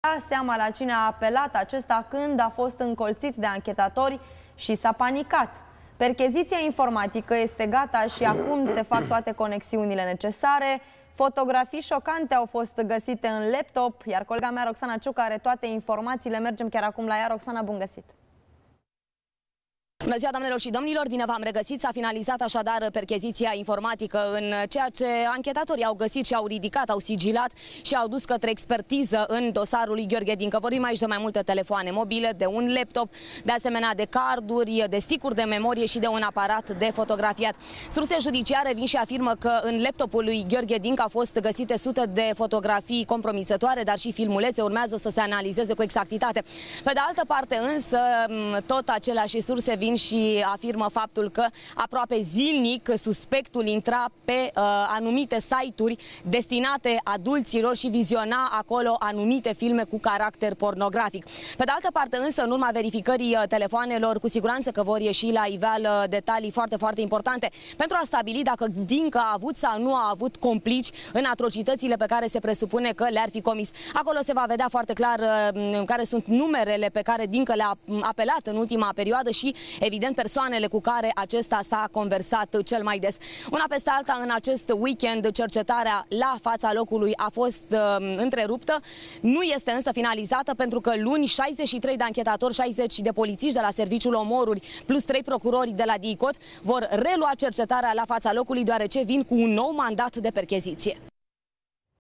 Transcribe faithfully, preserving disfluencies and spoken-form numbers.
Da seama la cine a apelat acesta când a fost încolțit de anchetatori și s-a panicat. Percheziția informatică este gata și acum se fac toate conexiunile necesare. Fotografii șocante au fost găsite în laptop, iar colega mea Roxana Ciucă are toate informațiile. Mergem chiar acum la ea. Roxana, bun găsit! Bună ziua, doamnelor și domnilor, bine v-am regăsit. S-a finalizat așadar percheziția informatică în ceea ce anchetatorii au găsit și au ridicat, au sigilat și au dus către expertiză în dosarul lui Gheorghe Dincă. Vorbim aici de mai multe telefoane mobile, de un laptop, de asemenea de carduri, de sticuri de memorie și de un aparat de fotografiat. Surse judiciare vin și afirmă că în laptopul lui Gheorghe Dincă au fost găsite sute de fotografii compromisătoare, dar și filmulețe. Urmează să se analizeze cu exactitate. Pe de altă parte însă, tot aceleași surse vin și afirmă faptul că aproape zilnic suspectul intra pe uh, anumite site-uri destinate adulților și viziona acolo anumite filme cu caracter pornografic. Pe de altă parte însă, în urma verificării telefoanelor, cu siguranță că vor ieși la iveală detalii foarte, foarte importante pentru a stabili dacă Dincă a avut sau nu a avut complici în atrocitățile pe care se presupune că le-ar fi comis. Acolo se va vedea foarte clar uh, care sunt numerele pe care Dincă le-a apelat în ultima perioadă și evident persoanele cu care acesta s-a conversat cel mai des. Una peste alta, în acest weekend, cercetarea la fața locului a fost uh, întreruptă. Nu este însă finalizată pentru că luni șaizeci și trei de anchetatori, șaizeci de polițiști de la Serviciul Omoruri plus trei procurori de la DICOT vor relua cercetarea la fața locului, deoarece vin cu un nou mandat de percheziție.